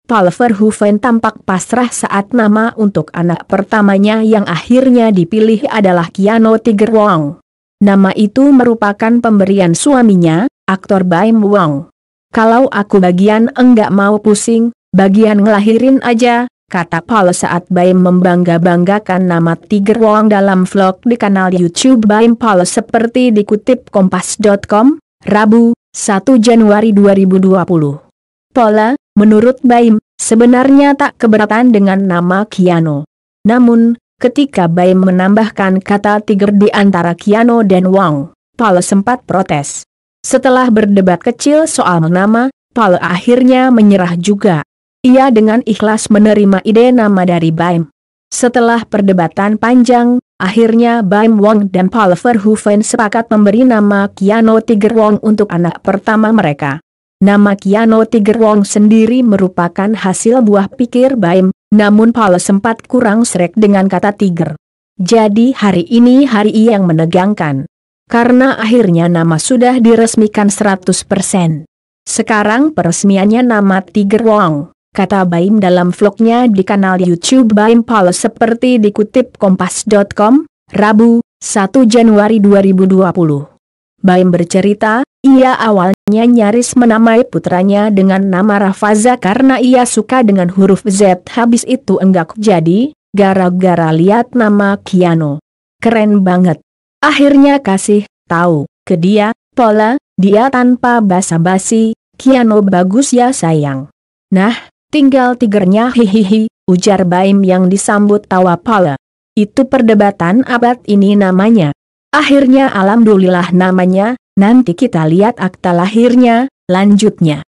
Paul Verhoeven tampak pasrah saat nama untuk anak pertamanya yang akhirnya dipilih adalah Keanu Tiger Wong. Nama itu merupakan pemberian suaminya, aktor Baim Wong. "Kalau aku bagian enggak mau pusing, bagian ngelahirin aja," kata Paul saat Baim membangga-banggakan nama Tiger Wong dalam vlog di kanal YouTube Baim Paul seperti dikutip Kompas.com, Rabu, 1 Januari 2020. Paul, menurut Baim, sebenarnya tak keberatan dengan nama Keanu. Namun, ketika Baim menambahkan kata Tiger di antara Keanu dan Wong, Paul sempat protes. Setelah berdebat kecil soal nama, Paul akhirnya menyerah juga. Ia dengan ikhlas menerima ide nama dari Baim. Setelah perdebatan panjang, akhirnya Baim Wong dan Paul Verhoeven sepakat memberi nama Keanu Tiger Wong untuk anak pertama mereka. Nama Keanu Tiger Wong sendiri merupakan hasil buah pikir Baim, namun Paul sempat kurang sreg dengan kata Tiger. Jadi hari ini hari yang menegangkan. Karena akhirnya nama sudah diresmikan 100%. Sekarang peresmiannya nama Tiger Wong, kata Baim dalam vlognya di kanal YouTube Baim Paul seperti dikutip Kompas.com, Rabu, 1 Januari 2020. Baim bercerita, ia awalnya nyaris menamai putranya dengan nama Rafaza karena ia suka dengan huruf Z. Habis itu enggak jadi, gara-gara lihat nama Keanu. Keren banget. Akhirnya kasih tahu ke dia, "Paul, dia tanpa basa-basi, Keanu bagus ya sayang." "Nah, tinggal Tigernya hihihi," ujar Baim yang disambut tawa Paul. "Itu perdebatan abad ini namanya." "Akhirnya alhamdulillah namanya, nanti kita lihat akta lahirnya," lanjutnya.